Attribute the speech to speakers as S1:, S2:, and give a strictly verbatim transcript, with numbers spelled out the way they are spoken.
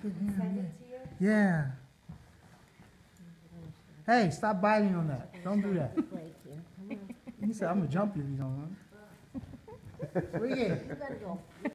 S1: Get him,
S2: Send
S1: yeah.
S2: it to you?
S1: Yeah. Hey, stop biting on that. Don't do that. He said, I'm gonna jump you if you don't. Squeaky.
S3: You gotta go.